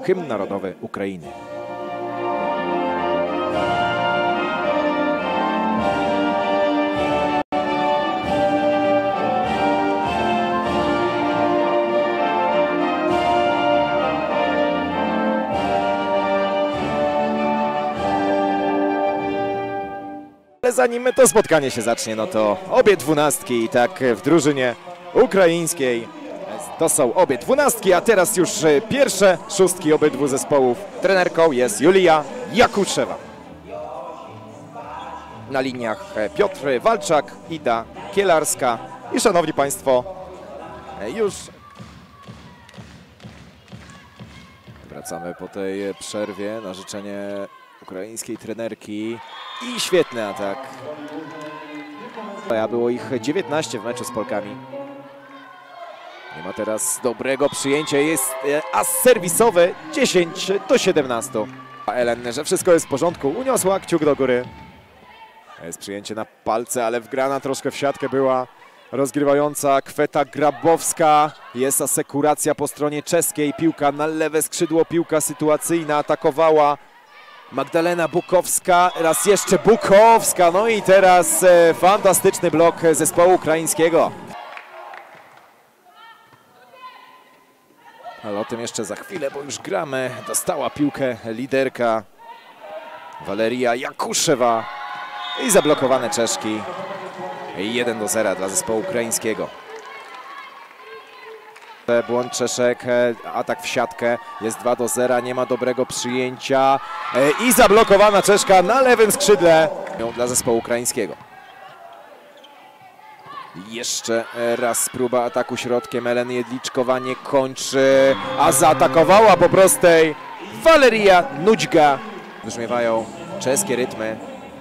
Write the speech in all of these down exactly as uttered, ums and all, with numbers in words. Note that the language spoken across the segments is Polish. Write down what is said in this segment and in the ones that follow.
hymn narodowy Ukrainy. Ale zanim to spotkanie się zacznie, no to obie dwunastki i tak w drużynie ukraińskiej to są obie dwunastki, a teraz już pierwsze szóstki obydwu zespołów. Trenerką jest Julia Jakuszewa. Na liniach Piotr Walczak, Ida Kielarska i szanowni państwo, już wracamy po tej przerwie na życzenie ukraińskiej trenerki i świetny atak. Było ich dziewiętnaście w meczu z Polkami. Nie ma teraz dobrego przyjęcia, jest as serwisowy dziesięć do siedemnastu. Ellen, że wszystko jest w porządku, uniosła kciuk do góry. Jest przyjęcie na palce, ale wgrana troszkę w siatkę była rozgrywająca Kweta Grabowska. Jest asekuracja po stronie czeskiej, piłka na lewe skrzydło, piłka sytuacyjna, atakowała Magdalena Bukowska, raz jeszcze Bukowska, no i teraz e, fantastyczny blok zespołu ukraińskiego. Ale o tym jeszcze za chwilę, bo już gramy. Dostała piłkę liderka Waleria Jakuszewa i zablokowane Czeszki. jeden do zera dla zespołu ukraińskiego. Błąd Czeszek, atak w siatkę, jest dwa do zera, nie ma dobrego przyjęcia i zablokowana Czeszka na lewym skrzydle dla zespołu ukraińskiego. Jeszcze raz próba ataku środkiem, Ellen Jedliczkowa nie kończy, a zaatakowała po prostej Waleria Nudźga. Brzmiewają czeskie rytmy.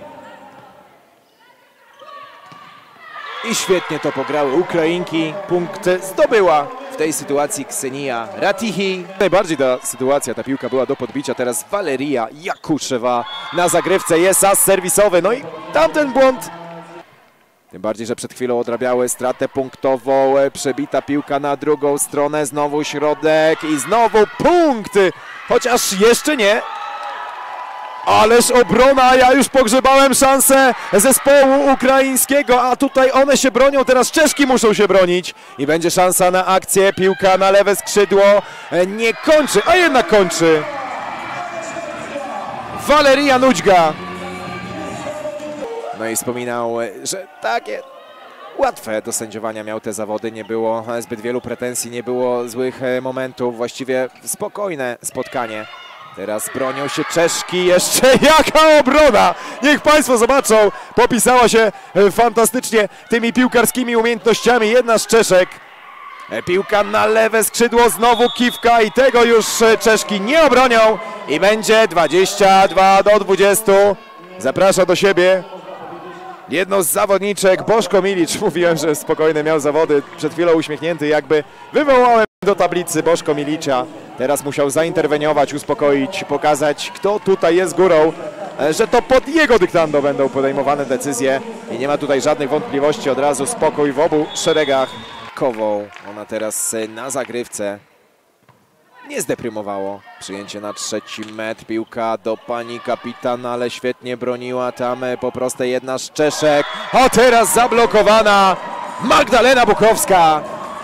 I świetnie to pograły Ukrainki. Punkt zdobyła w tej sytuacji Ksenia Ratihi. Najbardziej ta sytuacja, ta piłka była do podbicia. Teraz Waleria Jakuszewa na zagrywce. Jest as serwisowy. No i tamten błąd. Tym bardziej, że przed chwilą odrabiały stratę punktową. Przebita piłka na drugą stronę. Znowu środek i znowu punkt. Chociaż jeszcze nie. Ależ obrona, ja już pogrzebałem szansę zespołu ukraińskiego, a tutaj one się bronią, teraz Czeszki muszą się bronić i będzie szansa na akcję, piłka na lewe skrzydło, nie kończy, a jednak kończy Waleria Nudźga. No i wspominał, że takie łatwe do sędziowania miał te zawody, nie było zbyt wielu pretensji, nie było złych momentów, właściwie spokojne spotkanie. Teraz bronią się Czeszki, jeszcze jaka obrona! Niech państwo zobaczą, popisała się fantastycznie tymi piłkarskimi umiejętnościami jedna z Czeszek. Piłka na lewe skrzydło, znowu kiwka i tego już Czeszki nie obronią i będzie dwadzieścia dwa do dwudziestu. Zaprasza do siebie jedno z zawodniczek, Bożko Milić. Mówiłem, że spokojne miał zawody, przed chwilą uśmiechnięty, jakby wywołałem do tablicy Bożko Milicza. Teraz musiał zainterweniować, uspokoić, pokazać, kto tutaj jest górą, że to pod jego dyktando będą podejmowane decyzje i nie ma tutaj żadnych wątpliwości, od razu spokój w obu szeregach. Kową, ona teraz na zagrywce. Nie zdeprymowało. Przyjęcie na trzeci metr, piłka do pani kapitan, ale świetnie broniła tam po prostej jedna z Czeszek. A teraz zablokowana Magdalena Bukowska.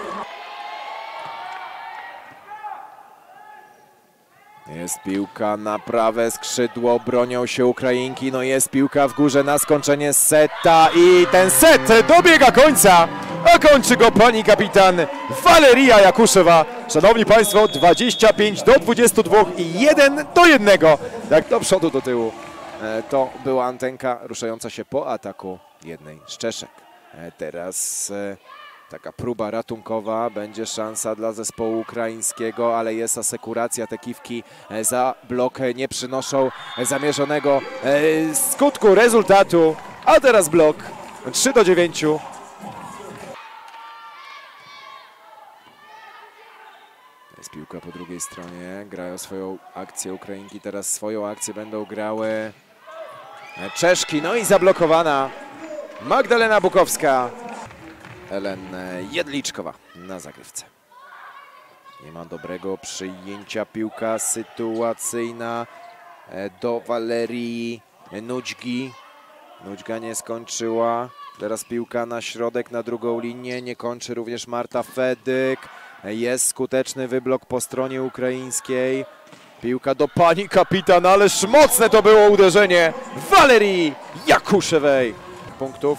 Jest piłka na prawe skrzydło, bronią się Ukrainki, no jest piłka w górze na skończenie seta i ten set dobiega końca, a kończy go pani kapitan Waleria Jakuszewa. Szanowni państwo, dwadzieścia pięć do dwudziestu dwóch i jeden do jednego. Tak do przodu, do tyłu. To była antenka ruszająca się po ataku jednej z Czeszek. Teraz taka próba ratunkowa, będzie szansa dla zespołu ukraińskiego, ale jest asekuracja, te kiwki za blok nie przynoszą zamierzonego skutku, rezultatu, a teraz blok trzy do dziewięciu. Jest piłka po drugiej stronie, grają swoją akcję Ukrainki, teraz swoją akcję będą grały Czeszki, no i zablokowana Magdalena Bukowska. Ellen Jedliczkowa na zagrywce. Nie ma dobrego przyjęcia, piłka sytuacyjna do Walerii Nudźgi. Nudźga nie skończyła. Teraz piłka na środek, na drugą linię. Nie kończy również Marta Fedyk. Jest skuteczny wyblok po stronie ukraińskiej. Piłka do pani kapitan, ależ mocne to było uderzenie Walerii Jakuszewej. Punktów.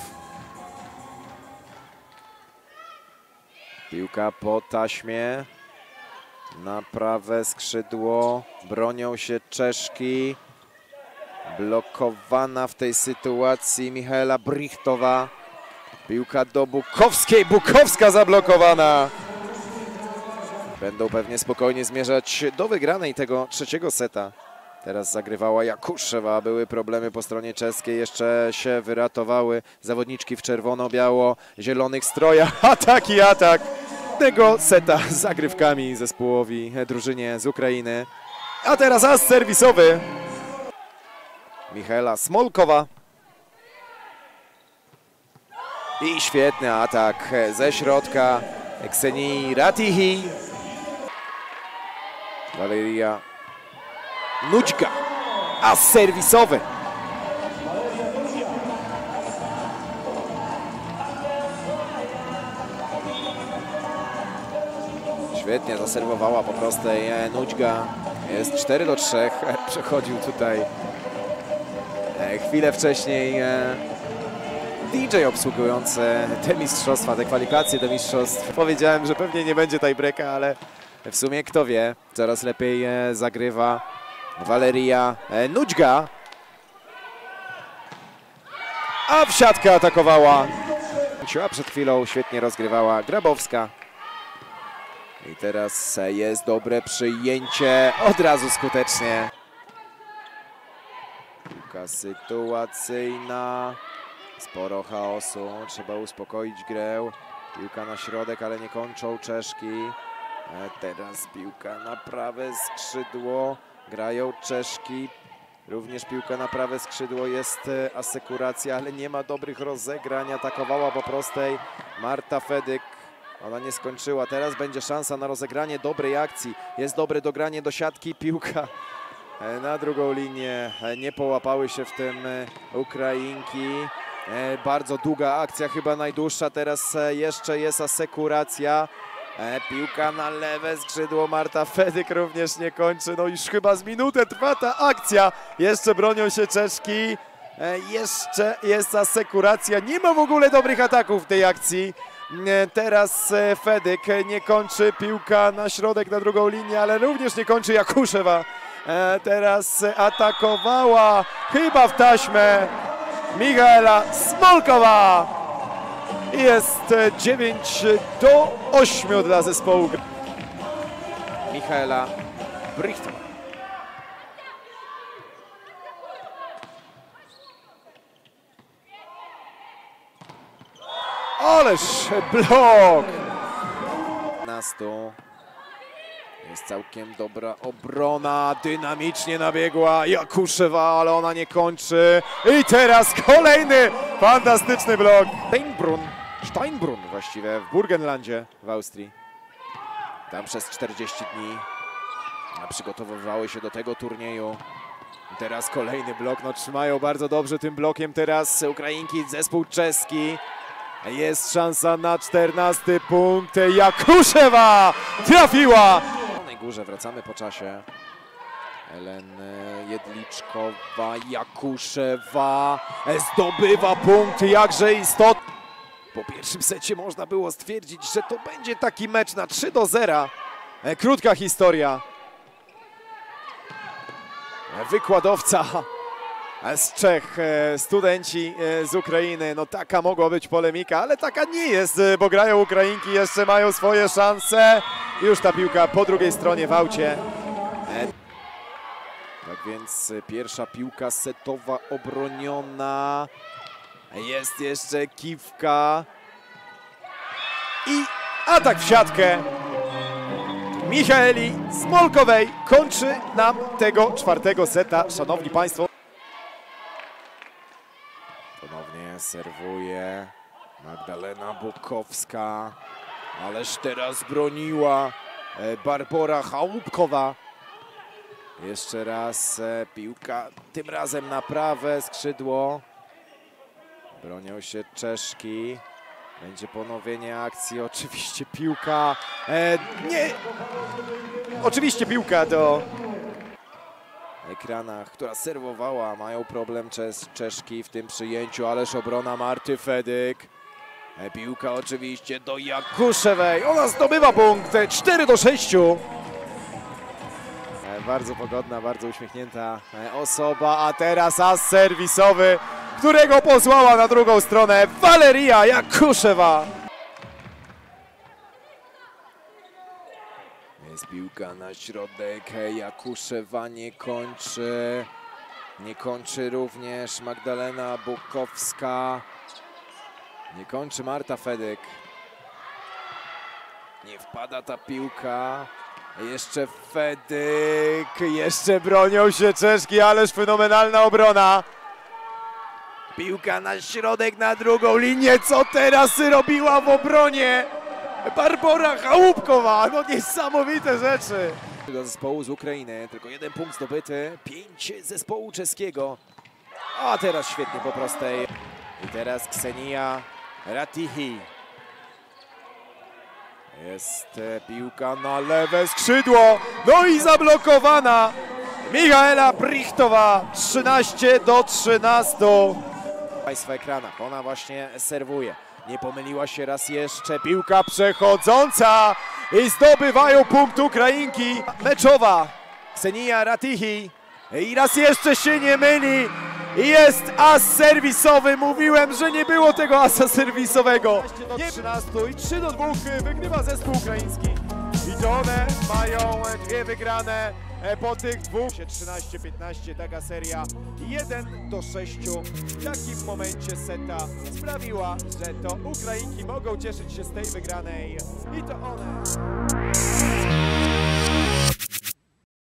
Piłka po taśmie. Na prawe skrzydło. Bronią się Czeszki. Blokowana w tej sytuacji Michaela Brichtowa. Piłka do Bukowskiej. Bukowska zablokowana. Będą pewnie spokojnie zmierzać do wygranej tego trzeciego seta. Teraz zagrywała Jakuszewa. Były problemy po stronie czeskiej. Jeszcze się wyratowały zawodniczki w czerwono-biało-zielonych strojach. Atak i atak tego seta z zagrywkami zespołowi drużynie z Ukrainy. A teraz as serwisowy. Michaela Smolkowa. I świetny atak ze środka Ksenii Ratihi. Waleria Nudźga. As serwisowy. Świetnie zaserwowała po prostej Nudźga. Jest cztery do trzech. Przechodził tutaj chwilę wcześniej D J obsługujący te mistrzostwa, te kwalifikacje do mistrzostw. Powiedziałem, że pewnie nie będzie tiebreaka, ale w sumie kto wie. Coraz lepiej zagrywa Waleria Nudźga. A w siatkę atakowała. A przed chwilą świetnie rozgrywała Grabowska. I teraz jest dobre przyjęcie. Od razu skutecznie. Piłka sytuacyjna. Sporo chaosu. Trzeba uspokoić grę. Piłka na środek, ale nie kończą Czeszki. Teraz piłka na prawe skrzydło. Grają Czeszki. Również piłka na prawe skrzydło. Jest asekuracja, ale nie ma dobrych rozegrań. Atakowała po prostej Marta Fedyk. Ona nie skończyła. Teraz będzie szansa na rozegranie dobrej akcji. Jest dobre dogranie do siatki. Piłka na drugą linię. Nie połapały się w tym Ukrainki. Bardzo długa akcja, chyba najdłuższa. Teraz jeszcze jest asekuracja. Piłka na lewe skrzydło. Marta Fedyk również nie kończy. No już chyba z minutę trwa ta akcja. Jeszcze bronią się Czeszki. Jeszcze jest asekuracja. Nie ma w ogóle dobrych ataków w tej akcji. Teraz Fedyk nie kończy. Piłka na środek, na drugą linię, ale również nie kończy Jakuszewa. Teraz atakowała chyba w taśmę Michaela Smolkowa. Jest dziewięć do ośmiu dla zespołu Michaela Brichtowa. Ależ blok! nastu. Jest całkiem dobra obrona, dynamicznie nabiegła Jakuszewa, ale ona nie kończy. I teraz kolejny fantastyczny blok. Steinbrunn, Steinbrunn właściwie w Burgenlandzie w Austrii. Tam przez czterdzieści dni przygotowywały się do tego turnieju. Teraz kolejny blok, no trzymają bardzo dobrze tym blokiem teraz Ukrainki, zespół czeski. Jest szansa na czternasty punkt. Jakuszewa trafiła! Na górze wracamy po czasie. Ellen Jedliczkowa, Jakuszewa zdobywa punkt, jakże istotny. Po pierwszym secie można było stwierdzić, że to będzie taki mecz na trzy do zera. Krótka historia. Wykładowca z Czech, studenci z Ukrainy, no taka mogła być polemika, ale taka nie jest, bo grają Ukrainki, jeszcze mają swoje szanse. Już ta piłka po drugiej stronie w aucie. Tak więc pierwsza piłka setowa obroniona. Jest jeszcze kiwka. I atak w siatkę Michaeli Smolkowej kończy nam tego czwartego seta, szanowni państwo. Ponownie serwuje Magdalena Bukowska, ależ teraz broniła Barbora Chałupkowa. Jeszcze raz piłka, tym razem na prawe skrzydło. Bronią się Czeszki. Będzie ponowienie akcji, oczywiście piłka. E, nie! Oczywiście piłka do ekranach, która serwowała. Mają problem Czes Czeszki w tym przyjęciu, ależ obrona Marty Fedyk. E, piłka oczywiście do Jakuszewej. Ona zdobywa punkt cztery do sześciu. E, bardzo pogodna, bardzo uśmiechnięta e, osoba, a teraz as serwisowy, którego posłała na drugą stronę Waleria Jakuszewa. Jest piłka na środek, Jakuszewa nie kończy. Nie kończy również Magdalena Bukowska. Nie kończy Marta Fedyk. Nie wpada ta piłka. Jeszcze Fedyk, jeszcze bronią się Czeszki, ależ fenomenalna obrona. Piłka na środek, na drugą linię. Co teraz robiła w obronie Barbora Chałupkowa? No niesamowite rzeczy. Do zespołu z Ukrainy, tylko jeden punkt zdobyty. Pięć zespołu czeskiego. A teraz świetnie po prostej. I teraz Ksenia Ratihi. Jest piłka na lewe skrzydło. No i zablokowana Michaela Brichtowa. trzynaście do trzynastu. W Państwa ekranach ona właśnie serwuje. Nie pomyliła się raz jeszcze. Piłka przechodząca i zdobywają punkt Ukrainki. Meczowa Ksenia Ratihi. I raz jeszcze się nie myli. Jest as serwisowy. Mówiłem, że nie było tego asa serwisowego. Do trzynastu i trzy do dwóch wygrywa zespół ukraiński. I to one mają dwie wygrane po tych dwóch. trzynaście piętnaście taka seria. jeden do sześciu. W takim momencie seta sprawiła, że to Ukrainki mogą cieszyć się z tej wygranej. I to one.